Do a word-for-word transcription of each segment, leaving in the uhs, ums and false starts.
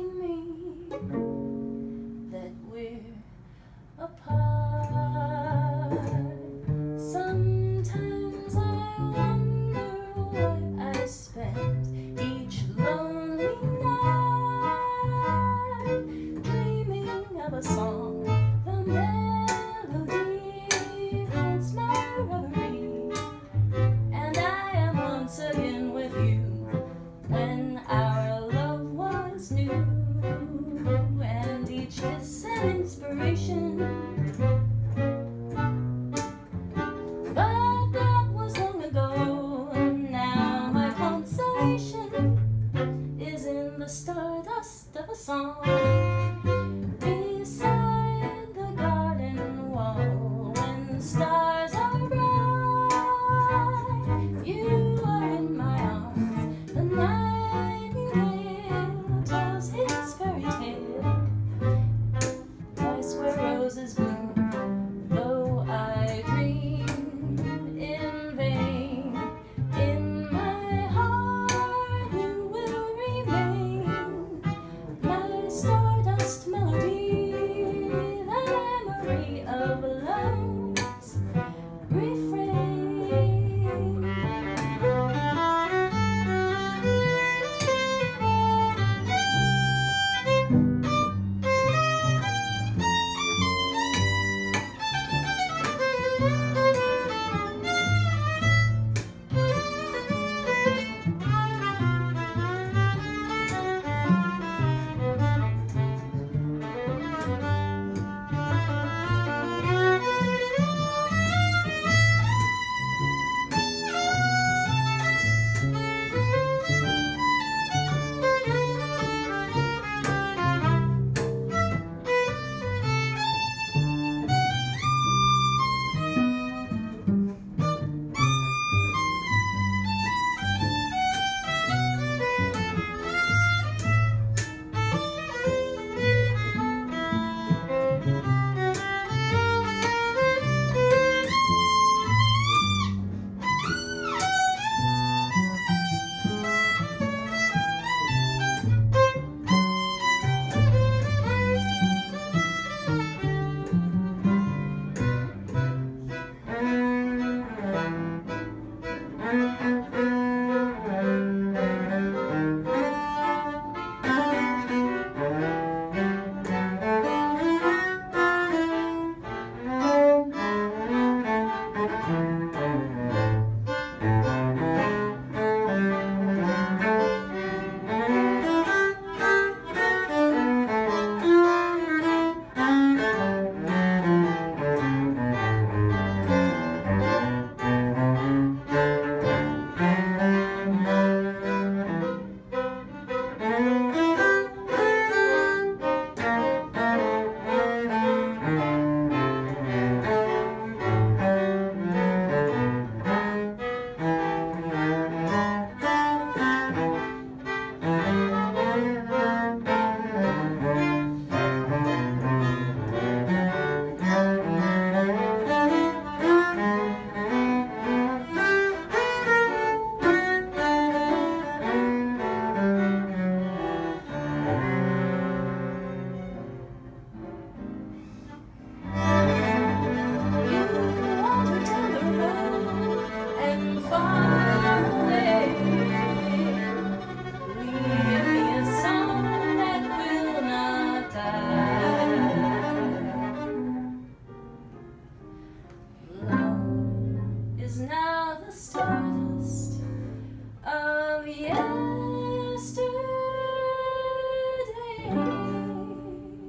telling me that we're apart. Sometimes I wonder what I spent each lonely night, dreaming of a song. The melody haunts my reverie, and I am once again with you when our love was new, and each kiss an inspiration. But that was long ago. Now my consolation is in the stardust of a song beside the garden wall. When stars are bright, you are in my arms. The nightingale tells his fairy tale, twice where roses bloom, though I dream in vain. In my heart you will remain, my stardust melody, the memory of love's refrain.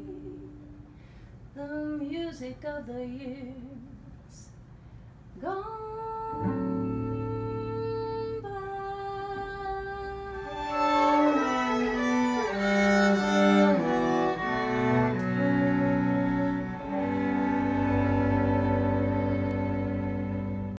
Of the years gone.